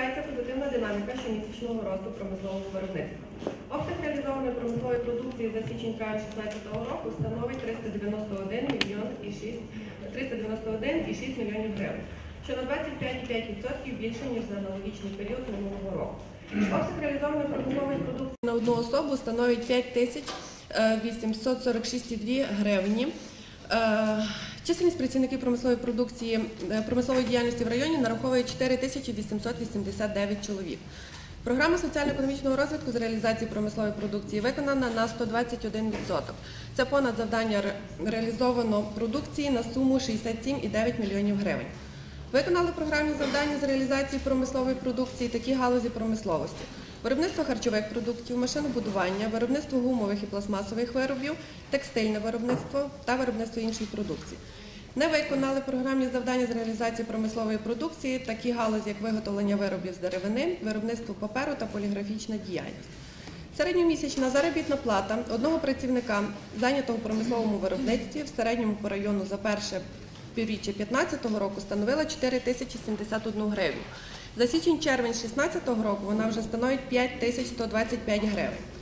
зберігається позитивна динаміка щомісячного росту промислового виробництва. Обсяг реалізованої промислової продукції за січень-травень 2016 року становить 391,6 мільйонів гривень, що на 25,5% більше, ніж за аналогічний період минулого року. Обсяг реалізованої промислової продукції на одну особу становить 5846,2 гривні. Чисельність працівників промислової діяльності в районі нараховує 4889 чоловік. Програма соціально-економічного розвитку з реалізації промислової продукції виконана на 121%. Це понад завдання реалізовано продукції на суму 67,9 мільйонів гривень. Виконали програмні завдання з реалізації промислової продукції такі галузі промисловості: виробництво харчових продуктів, машинобудування, виробництво гумових і пластмасових виробів, текстильне виробництво та виробництво іншої продукції. Не виконали програмні завдання з реалізації промислової продукції такі галузі, як виготовлення виробів з деревини, виробництво паперу та поліграфічна діяльність. Середньомісячна заробітна плата одного працівника, зайнятого в промисловому виробництві, в середньому по району за перше півріччя 2015 року становила 4071 гривню. За січень-червень 2016 року вона вже становить 5125 гривень.